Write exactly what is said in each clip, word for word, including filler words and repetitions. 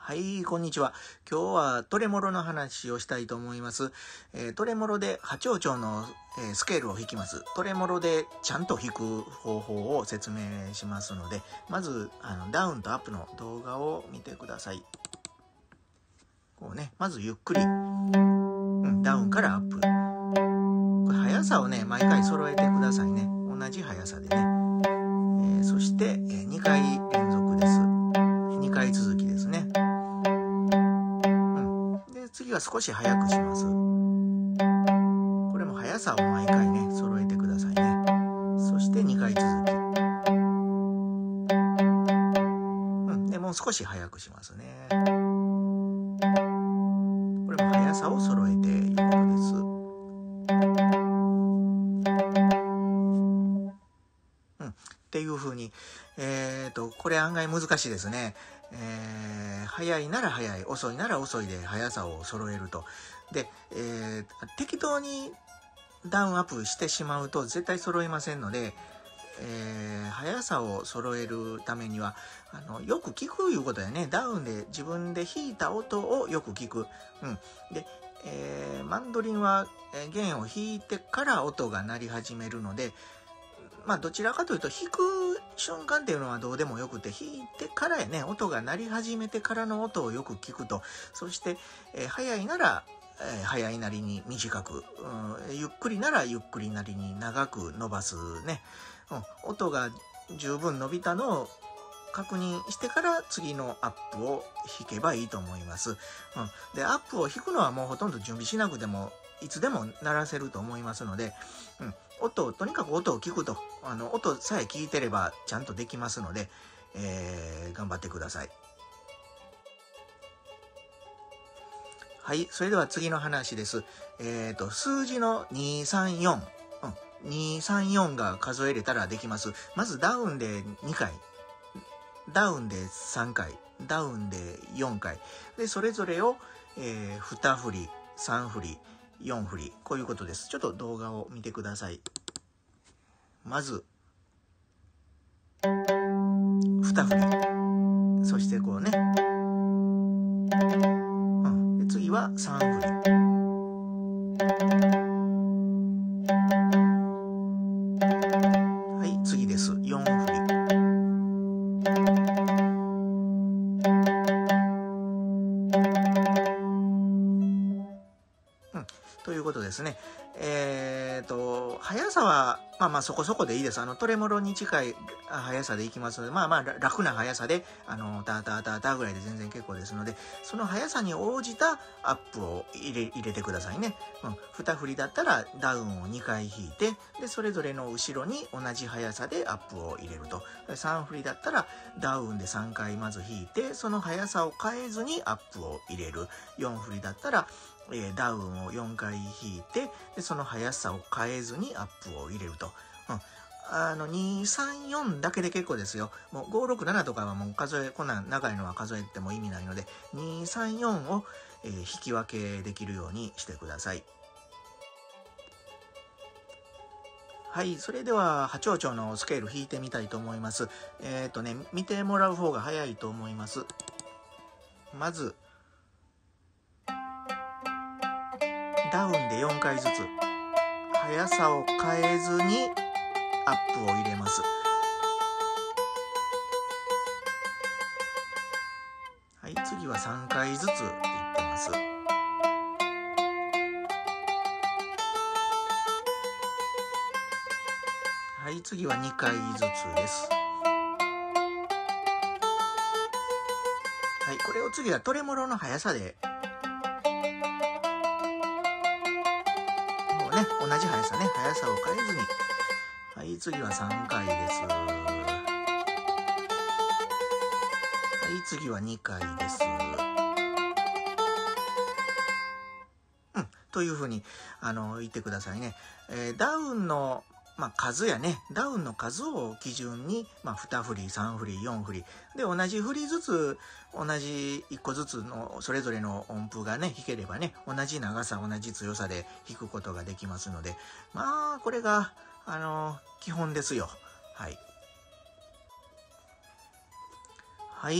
はい、こんにちは。今日はトレモロの話をしたいと思います。えー、トレモロで波長長の、えー、スケールを弾きます。トレモロでちゃんと弾く方法を説明しますので、まずあのダウンとアップの動画を見てください。こうね、まずゆっくり、うん、ダウンからアップ。これ速さをね、毎回揃えてくださいね。同じ速さでね。えー、そして、えー、にかい連続です。にかい続きですね。次は少し速くします。これも速さを毎回ね、揃えてくださいね。そしてにかい続き。うん。で、もう少し速くしますね。これも速さを揃えていくことです。うん。っていう風に、えっと、これ案外難しいですね。えー、速いなら速い、遅いなら遅いで速さを揃えると。で、えー、適当にダウンアップしてしまうと絶対揃いませんので、えー、速さを揃えるためには、あの、よく聞くいうことやね。ダウンで自分で弾いた音をよく聞く。うん。で、えー、マンドリンは弦を弾いてから音が鳴り始めるので、まあどちらかというと弾く瞬間っていうのはどうでもよくて、弾いてからやね、音が鳴り始めてからの音をよく聞くと。そして、えー、速いなら、えー、速いなりに短く、うん、ゆっくりならゆっくりなりに長く伸ばすね。うん、音が十分伸びたのを確認してから次のアップを弾けばいいと思います。うん、で、アップを弾くのはもうほとんど準備しなくてもいつでも鳴らせると思いますので、うん、音を、とにかく音を聞くと、あの、音さえ聞いてればちゃんとできますので、えー、頑張ってください。はい、それでは次の話です。えっと、数字のにさんよん。うん、にさんよんが数えれたらできます。まずダウンでにかい。ダウンでさんかい。ダウンでよんかい。で、それぞれを、えー、に振り、さん振り、よん振り。こういうことです。ちょっと動画を見てください。まず、に振り。そしてこうね。うん、で次はさん振り。はい、次です。よん振り。うん、ということですね。えっと、速さは、まあまあそこそこでいいです。あの、トレモロに近い速さでいきますので、まあまあ楽な速さで、あの、ターターターターぐらいで全然結構ですので、その速さに応じたアップを入れ、入れてくださいね。うん。二振りだったらダウンをにかい弾いて、で、それぞれの後ろに同じ速さでアップを入れると。さん振りだったらダウンでさんかいまず弾いて、その速さを変えずにアップを入れる。よん振りだったら、えー、ダウンをよんかい弾いて、で、その速さを変えずにアップを入れると。うん。あの、に、さん、よんだけで結構ですよ。もうご、ろく、ななとかはもう数え、こんなん長いのは数えても意味ないので、に、さん、よんを、えー、引き分けできるようにしてください。はい。それでは、波長長のスケール弾いてみたいと思います。えっとね、見てもらう方が早いと思います。まず、ダウンでよんかいずつ。速さを変えずにアップを入れます。はい、次はさんかいずついってます。はい、次はにかいずつです。はい、これを次はトレモロの速さで、もうね、同じ速さね、速さを変えずに。はい、次はさんかいです。はい、次はにかいです。うん、というふうに、あの、言ってくださいね。えー、ダウンの、まあ、数やね。ダウンの数を基準に、まあ、に振り、さん振り、よん振り。で、同じ振りずつ、同じいっこずつの、それぞれの音符がね、弾ければね、同じ長さ、同じ強さで弾くことができますので、まあ、これが、あの、基本ですよ。はい。 はい、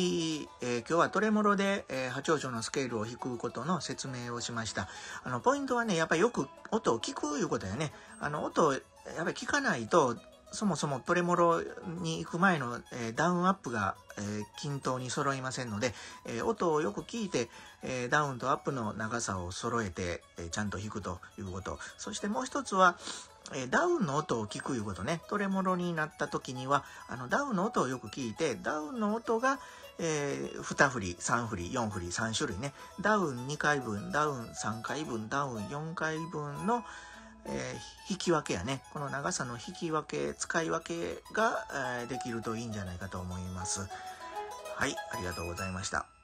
えー、今日はトレモロで、えー、波長長のスケールを弾くことの説明をしました。あの、ポイントはね、やっぱりよく音を聞くいうことやね。あの、音をやっぱり聞かないと、そもそもトレモロに行く前の、えー、ダウンアップが、えー、均等に揃いませんので、えー、音をよく聞いて、えー、ダウンとアップの長さを揃えて、えー、ちゃんと弾くということ。そしてもう一つは、えー、ダウンの音を聞くいうことね。トレモロになった時には、あの、ダウンの音をよく聞いて、ダウンの音が、えー、に振り、さん振り、よん振り、さん種類ね。ダウンにかいぶん、ダウンさんかいぶん、ダウンよんかいぶんの、えー、引き分けやね。この長さの引き分け、使い分けが、えー、できるといいんじゃないかと思います。はい、ありがとうございました。